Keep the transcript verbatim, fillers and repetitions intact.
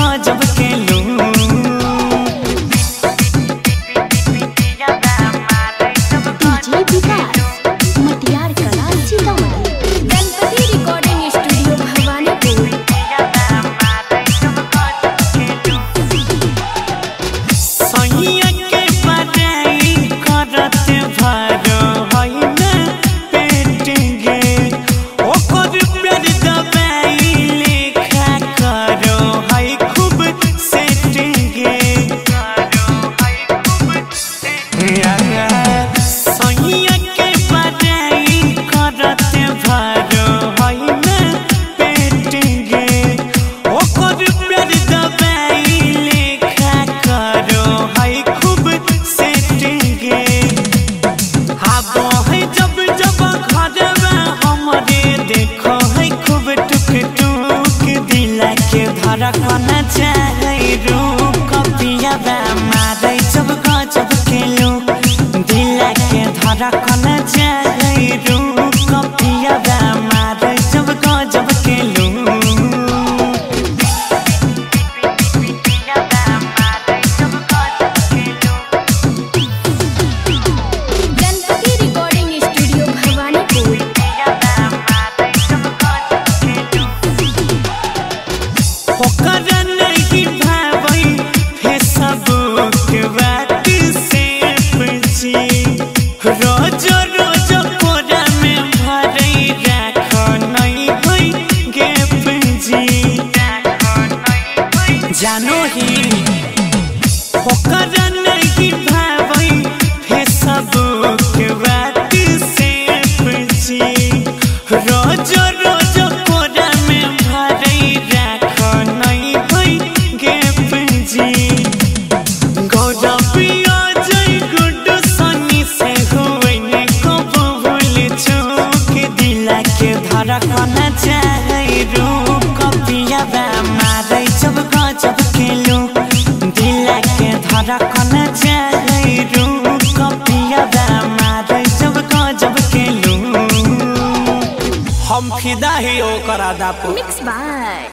गजब के लू धड़कन चाहे रूप पियावा मारे जब गजब के लोग दिल के धड़कन चाहे रूप पियावा मारे जब गजब के लोग गणपति रिकॉर्डिंग स्टूडियो भवानीपुर ओकरा नहीं भावई फेसबुक बात से पूछी रोज रोज कोरा में भरई राख नहीं होई गे पूंजी जानो ही ओकरा नहीं भावई फेसबुक बात से पूछी रोज रोज कोरा में भरई राख गौरव जय गुड्डू सनी से हुए ने कब भूल चूक दिल के धड़कन चाहे रूप पियावा मारे जब गजब के लोग दिल के धड़कन चाहे रूप पियावा मारे जब गजब के लोग हम फिदा ही ओकरा दापो मिक्स बाय